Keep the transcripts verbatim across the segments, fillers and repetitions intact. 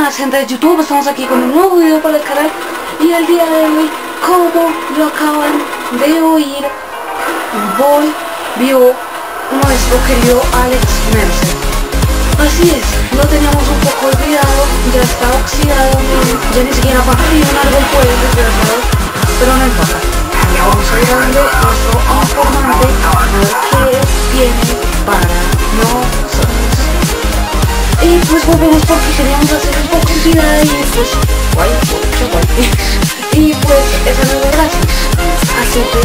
buenas gente de YouTube, estamos aquí con un nuevo video para el canal. Y el día de hoy, como lo acaban de oír, volvió nuestro querido Alex Mercer. Así es, lo teníamos un poco olvidado, ya está oxidado, ya ni siquiera para abrir un árbol puede, desgraciado, pero no importa. Ya vamos a ir a darle nuestro informante a ver qué tiene para nosotros. Y pues volvemos porque queríamos hacer un poco de vida y pues guay, mucho guay. Y pues esa no es la gracia. Así que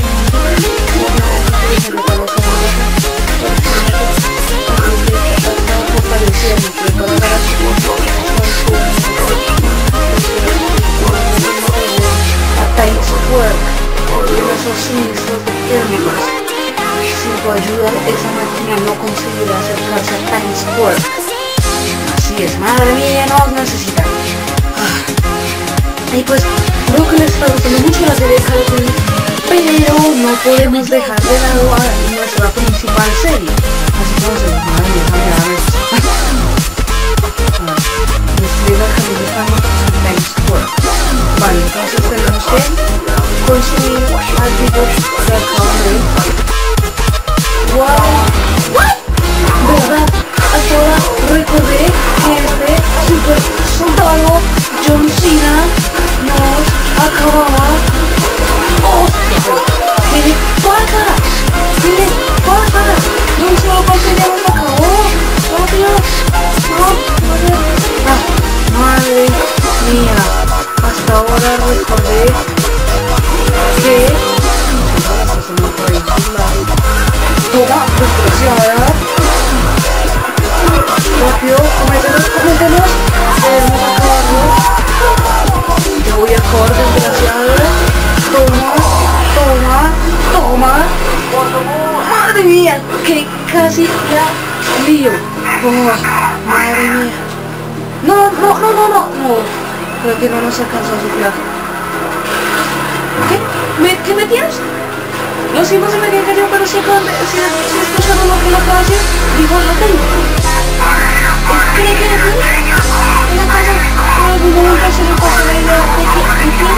a Times Square y esos suministros térmicos. Sin tu ayuda esa máquina no conseguirá acercarse a Times Square. Así es, madre mía, nos necesitan. Ah. Y pues, creo que les está gustando mucho la serie de Call of Duty, pero no podemos dejar de lado a nuestra principal serie. Así que vamos a ver, madre mía, madre mía. Despliega el camino en Times Square. Vale, entonces tenemos que construir al tipo que acaban de ir. ¡Wow! ¿Verdad? Hasta ahora recordé que este super soldado John Cena nos acababa. ¡Oh! ¿Qué le pasa? ¿Qué le pasa? No se lo pasé, ya nos acabó. ¡Rápido! ¡No! ¡Ah! ¡Madre mía! Hasta ahora recordé que... Toma, desgraciada. Rápido, coméntenos, coméntenos. Debemos acabarlo. Te voy a acabar, desgraciado. Toma, toma, toma. Madre mía, que casi la lío. Oh, madre mía. No, no, no, no, no, no. Creo que no nos alcanzó a soplar. ¿Qué? ¿Me, ¿Qué me tienes? Lo siento, se me había caído, pero si, si, si escucharon lo que lo acaba de decir, dijo, lo tengo. ¿Cree que le tengo? En la casa, en algún momento se le pasa la idea de que... ¿de qué?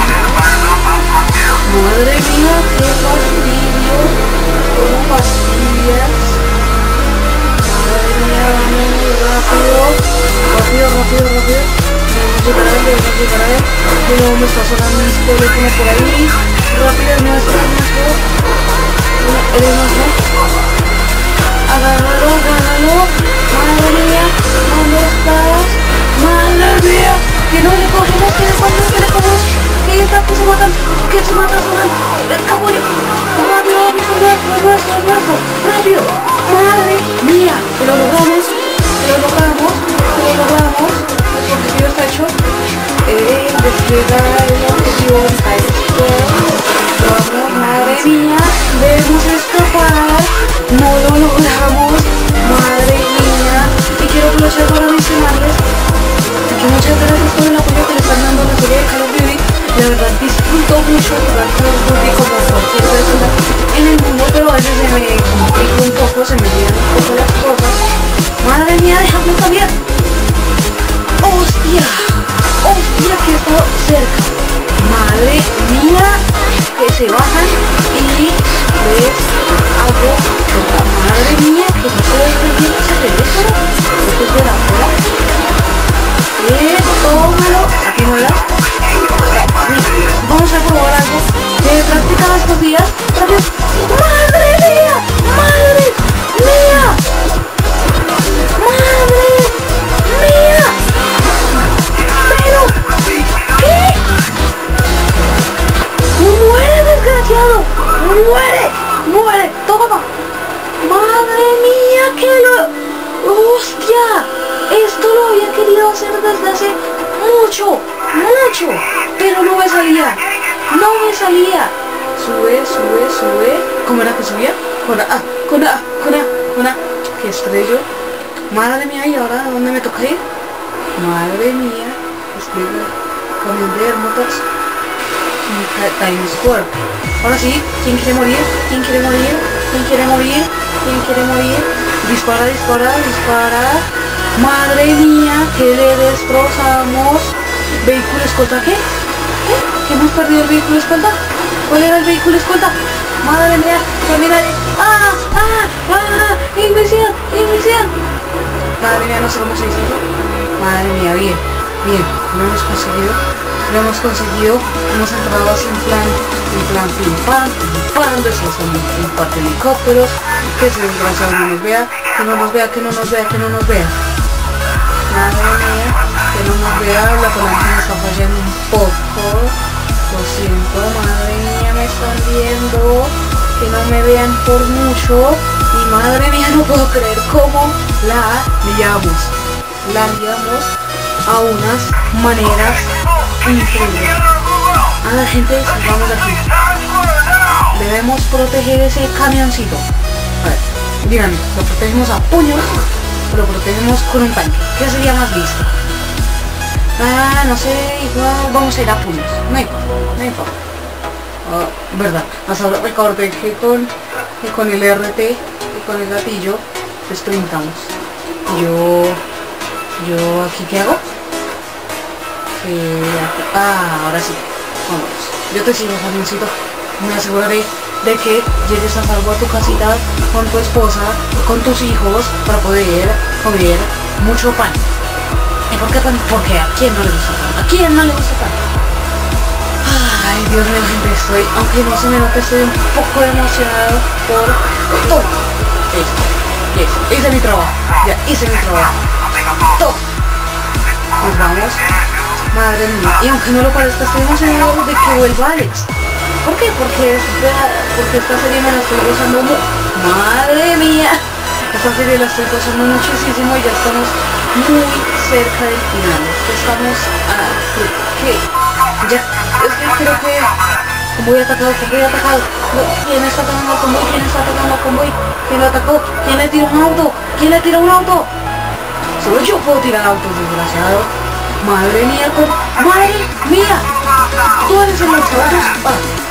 Madre mía, qué fastidio. ¿Cómo fastidias? Madre mía, vamos, rápido. Rápido, rápido, rápido. Debemos llegar a él, debemos llegar a él. De nuevo me está sonando un teléfono por ahí. Rápido, es nuestro, es nuestro. Eres nuestro. Agárralo, agárralo. Madre mía, ¿dónde estás? Madre mía, que no le cogemos, que le cogemos, que le cogemos. Que está, que se matan, que se matan, se matan. ¡El caballo! Rápido, es nuestro, es nuestro, es nuestro. Rápido, madre mía. Que lo logramos, que lo logramos, que lo logramos. El objetivo está hecho. Eh, desplegar el objetivo está hecho. Vamos, madre mía, debemos escapar. No lo logramos, madre mía. Y quiero aprovechar para mencionarles que muchas gracias por el apoyo que le están dando a la serie de Call of Duty. La verdad disfruto mucho jugar Call of Duty como cualquier persona en el mundo, pero a veces se me complica un poco, se me olvidan un poco las cosas. Madre mía, déjame cambiar. ¡Hostia! ¡Hostia, que está cerca! Madre mía, que se bajan y les hago toda. Madre mía, que no se desperdió ese teléfono. Esto es de la cola. Eh, tómalo. Aquí no la. Vamos a probar algo que he practicado estos días. Rápido. ¡Madre mía! ¡Madre mía! ¡Madre mía! ¿Pero qué? ¡Muere, desgraciado! ¡Muere! ¡Muere! ¡Toma! ¡Madre mía! ¡Que lo... ¡Hostia! Esto lo había querido hacer desde hace mucho, mucho, pero no me salía, no me salía. Sube, sube, sube. ¿Cómo era que subía? Con A, con A, con A, con A. ¡Qué estrello! Madre mía, ¿y ahora dónde me toca ir? Madre mía. Estoy con el de Hermotas. Times Square. Ahora sí, ¿quién quiere morir? ¿Quién quiere morir? ¿Quién quiere morir? ¿Quién quiere morir? Dispara, dispara, dispara. Madre mía, que le destrozamos. ¿Vehículo escolta qué? ¿Qué? ¿Que hemos perdido el vehículo escolta? ¿Cuál era el vehículo escolta? Madre mía, termina de... ¡Ah! ¡Ah! ¡Ah! ¡Invisión! ¡Invisión! Madre mía, no sé cómo se dice eso. Madre mía, bien, bien, lo hemos conseguido. Lo hemos conseguido, hemos entrado así en plan, en plan pim pam, pim pam, deslizando un par de helicópteros, que ese desgraciado no nos vea, que no nos vea, que no nos vea, que no nos vea. Madre mía, que no nos vea, la palanca me está fallando un poco, lo siento, madre mía, me están viendo, que no me vean por mucho, y madre mía, no puedo creer cómo la liamos, la liamos a unas maneras increíble. A la gente, salgamos de aquí. Debemos proteger ese camioncito. A ver, díganme, ¿lo protegemos a puños o lo protegemos con un tanque? ¿Qué sería más listo? Ah, no sé, igual vamos a ir a puños. No importa, no importa. Oh, verdad, hasta ahora recordé que con, que con el R T y con el gatillo sprintamos. Yo... Yo aquí, ¿qué hago? Eh, ah, ahora sí, vámonos. Yo te sigo, camioncito. Me aseguraré de que llegues a salvo a tu casita con tu esposa, con tus hijos, para poder comer mucho pan. ¿Y por qué pan? Porque a quién no le gusta pan. ¿A quién no le gusta pan? Ay, Dios mío, gente, estoy, aunque no se me nota, estoy un poco emocionado por todo esto. Yes, hice mi trabajo. Ya, hice mi trabajo. Todo. Nos vamos. Madre mía, y aunque no lo parezca, estoy emocionado de que vuelva Alex. ¿Por qué? Porque, esta, porque esta serie me la estoy gozando mucho. Madre mía, esta serie la estoy gozando muchísimo y ya estamos muy cerca del final. Estamos a... ¿qué? Ya, es que creo que... Convoy atacado, convoy atacado. ¿Quién está atacando al convoy? ¿Quién está atacando al convoy? ¿Quién lo atacó? ¿Quién le tiró un auto? ¿Quién le tiró un auto? Solo yo puedo tirar autos, desgraciado. Madre mía, con... ¡Madre mía! Tú eres el lanzador. Ah.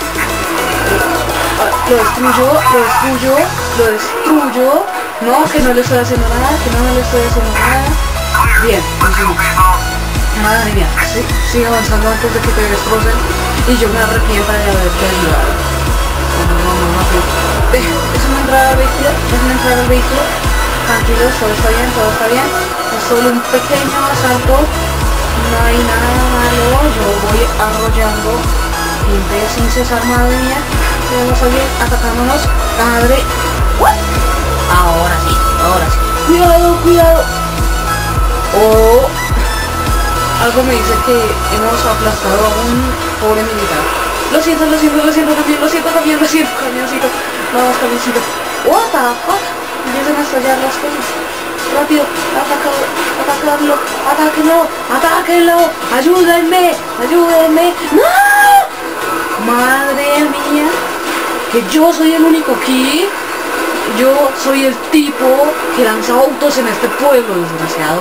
Ah, lo destruyo, lo destruyo, lo destruyo. No, que no le estoy haciendo nada, que no le estoy haciendo nada. Bien, pues madre mía, sí, sigue avanzando antes de que te destrocen y yo me arrepienta de haberte ayudado. Vamos, vamos, rápido. Eh, es una entrada al vehículo, es una entrada al vehículo. Tranquilos, todo está bien, todo está bien. Es solo un pequeño asalto. No hay nada malo, yo voy arrollando gente sin cesar, madre mía. Tenemos a alguien atacándonos, madre. ¿What? Ahora sí, ahora sí. Cuidado, cuidado. Oh, algo me dice que hemos aplastado a un pobre militar. Lo siento, lo siento, lo siento también, lo siento también, lo siento, camioncito. Vamos, camioncito. What the fuck? Empiezan a estallar las cosas. Rápido, atacado, atacarlo, atáquenlo, atáquenlo, ayúdenme, ayúdenme. ¡No! Madre mía, que yo soy el único aquí. Yo soy el tipo que lanza autos en este pueblo, desgraciado.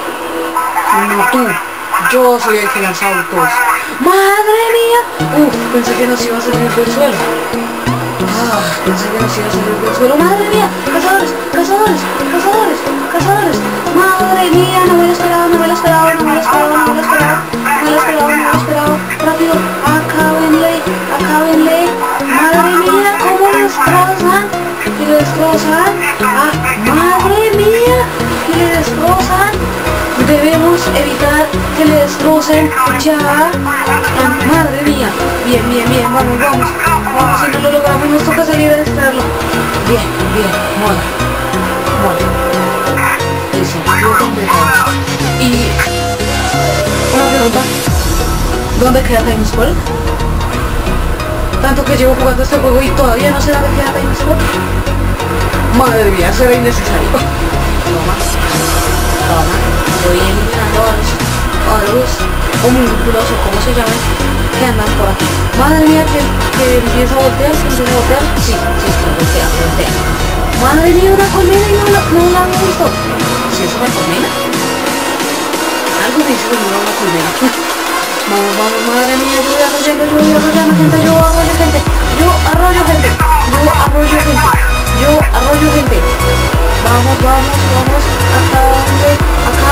No tú, yo soy el que lanza autos. Madre mía. Uf, pensé que nos iba a salir del suelo. Ah, pensé que nos iba a salir del suelo. Madre mía, cazadores, cazadores, cazadores, cazadores. Madre mía, no me lo esperaba, no me lo esperaba, no me lo esperaba, no me lo esperaba, no me lo esperaba, no me lo esperaba. Rápido, acábenle, acábenle. Madre mía, cómo lo destrozan, que lo destrozan. Ah, madre mía, que le destrozan. Debemos evitar que le destrocen ya. Ah, madre mía. Bien, bien, bien, vamos, vamos. Vamos, si no lo logramos nos toca salir a distraerlo. Bien, bien, mola. Mola. Eso, yo completado. Y... una pregunta. ¿Dónde queda Time Squad? Tanto que llevo jugando este juego y todavía no sé dónde queda Time Squad. Madre mía, será innecesario. Toma. Toma. Voy eliminando a los, a los homúnculos o como se llaman, que andan por aquí. Madre mía, que, que empieza a voltear, que empieza a voltear. Sí, sí, sí, voltea, voltea. Madre mía, una colmena y no la, no la han visto. ¿Si es una colmena? Algo me dice que no era una colmena. Vamos, vamos, madre mía, yo voy arrollando, yo voy arrollando gente, yo arroyo gente, yo arroyo gente, yo arroyo gente, yo arroyo gente. Vamos, vamos, vamos, acá donde, acá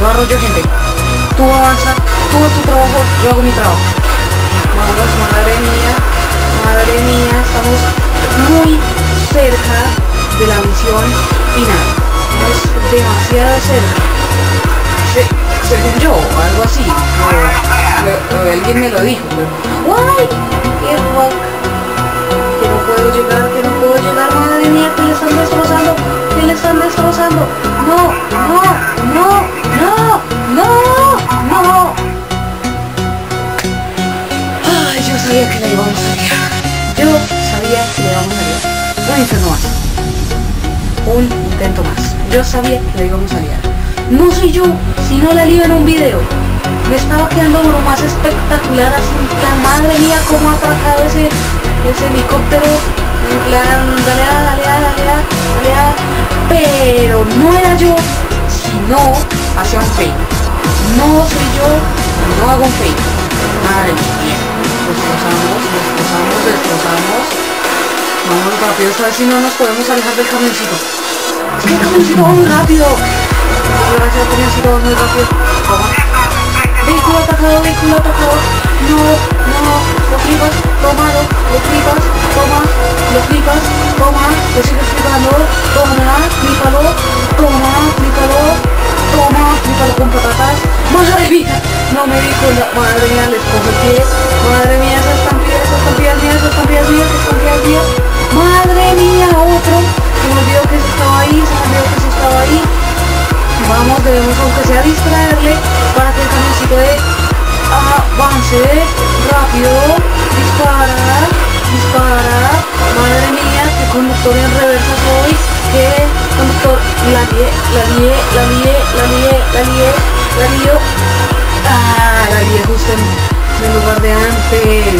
agarro yo, gente. Tú avanza, tú haz tu trabajo, yo hago mi trabajo. Vamos, madre mía, madre mía, estamos muy cerca de la misión final. Es demasiado cerca. Se, según yo, algo así. O, o, o alguien me lo dijo. ¡Guay! ¡Qué fuck! Que no puedo llegar, que no puedo llegar, madre mía, que le están destrozando, que le están destrozando. No, no, no, no, no, no. Ay, yo sabía que la íbamos a liar. Yo sabía que la íbamos a liar. Un intento más. Un intento más. Yo sabía que la íbamos a liar. No soy yo, si no la lío en un video. Me estaba quedando lo más espectacular, así en plan, madre mía, cómo ha atracado ese, ese helicóptero, en plan, dale, dale, dale, dale, dale, pero no era yo, sino hacía un fake. No soy yo, no hago un fake. Madre mía, destrozamos, destrozamos, destrozamos. Vamos rápido, esta vez si no nos podemos alejar del camioncito. Es que el camioncito va muy rápido. Gracias, el camioncito va muy rápido. Toma. Vehículo atacado, vehículo atacado. No, no, lo flipas, tómalo, lo flipas, toma, lo flipas, toma, lo sigues flipando, toma, flípalo, toma, flípalo, toma, flípalo con patatas. Madre mía, no me di cuenta, madre mía, les cojo el pie, madre mía, esas estampillas, esas estampillas mías, esas estampillas mías, esas estampillas mías, madre mía, otro, se me olvidó que se estaba ahí, se me olvidó que se estaba ahí. Vamos, debemos aunque sea distraerle para que el camioncito de avance rápido, dispara, dispara, madre mía, qué conductor en reversa soy, qué conductor, la lié, la lié, la lié, la lié, la lié, la lié, ah, la lié justo en el lugar de antes.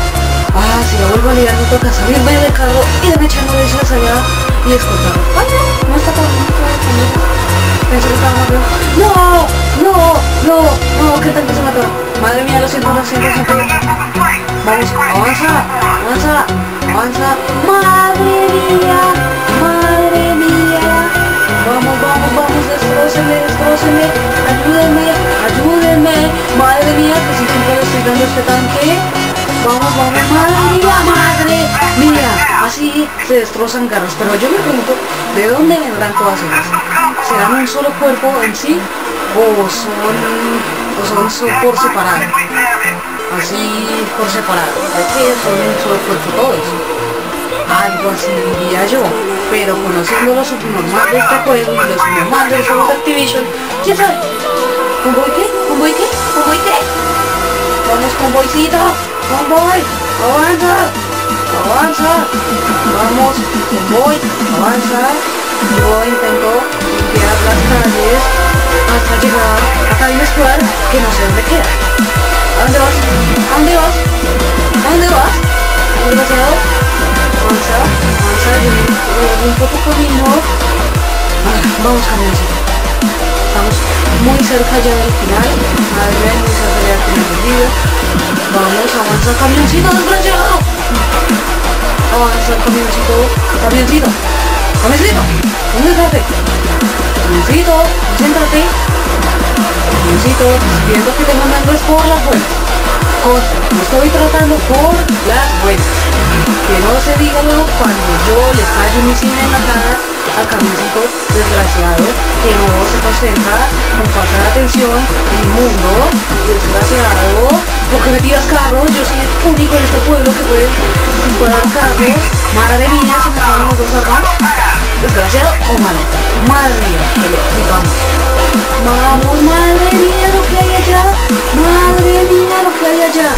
Ah, si la vuelvo a liar me toca salirme del carro y de echando de ellas allá y escoltarlo. Ay, no, no está todo, no está todo. Pensé que estaba matando. No, no, no, no, ¿qué tal que se mató? Madre mía, lo siento, lo siento, lo siento. Vamos, avanza, avanza, avanza. Madre mía, madre mía. Vamos, vamos, vamos, destrócenme, destrócenme. Ayúdenme, ayúdenme. Madre mía, que si siempre le estoy dando este tanque. Vamos, vamos, madre mía, madre mía. Así se destrozan carros. Pero yo me pregunto, ¿de dónde vendrán todas ellas? ¿Serán un solo cuerpo en sí? ¿O son, o son, son por separado? Así por separado. Es que son un solo cuerpo todos. Algo así diría yo. Pero conociendo lo subnormal de este juego y lo subnormal de los juegos de Activision, ¿quién sabe? ¿Convoy qué? ¿Convoy qué? ¿Convoy qué? Vamos, convoycito. Convoy. Avanza. Avanza. Vamos, convoy. Avanza. Yo intento limpiar las calles hasta llegar a Cabin Square, que no sé dónde queda. ¿A dónde vas? ¿A dónde vas? ¿A dónde vas? Desgraciado. Avanza, avanza, yo me un poco camino. Ah, vamos, camioncito. Estamos muy cerca ya del final. Madre mía, muy cerca ya del final del video. Vamos, avanza, camioncito, desgraciado. Avanza, camioncito, camioncito. ¡Camioncito! ¡Concéntrate! ¡Camioncito! ¡Concéntrate! ¡Camioncito! Viendo que te mandan no es por las buenas. Contra, me estoy tratando por las buenas. Que no se diga luego cuando yo le fallo mi cine en la cara al camioncito desgraciado que no se concentra con falta de atención en el mundo, desgraciado, porque me tiras carros, yo soy el único en este pueblo que puede disparar carros. Madre mía, se me acaban los dos acá. Desgraciado o malo. Madre mía, que le flipamos. Vamos, madre mía, lo que hay allá. Madre mía, lo que hay allá.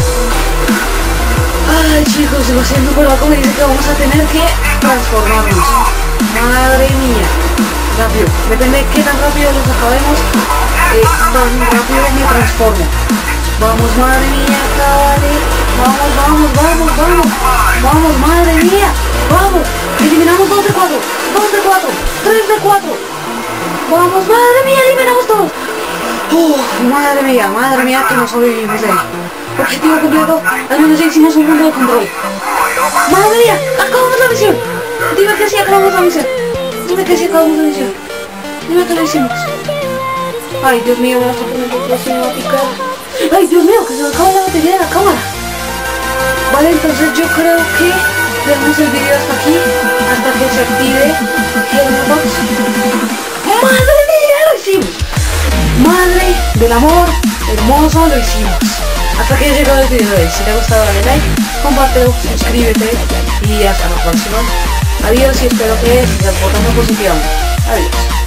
Ay, chicos, lo siento, pero algo me dice que vamos a tener que transformarnos. Madre mía. Rápido, depende de qué tan rápido los acabemos, eh, tan rápido me transformo. Vamos, madre mía, cabale. Vamos, vamos, vamos, vamos. Vamos, madre mía. Vamos. Eliminamos dos de cuatro. dos de cuatro. tres de cuatro. Vamos, madre mía, eliminamos todos. Uf, madre mía, madre mía, que no sobrevivimos de ahí. Objetivo completo. Al menos ya hicimos un mundo de control. Madre mía, acabamos la misión. Dime que sí acabamos la misión. Dime que sí acabamos la misión. Dime que lo hicimos. Ay, Dios mío, me vas a poner otra cinemática. Ay, Dios mío, que se me acaba la batería de la cámara. Vale, entonces yo creo que dejamos el video hasta aquí, hasta que se active Gearbox. ¡Madre mía, lo hicimos! Madre del amor hermoso, lo hicimos. Hasta que he llegado el video de hoy. Si te ha gustado, dale like, compártelo, suscríbete y hasta la próxima. Adiós y espero que sigas votando positivo. Adiós.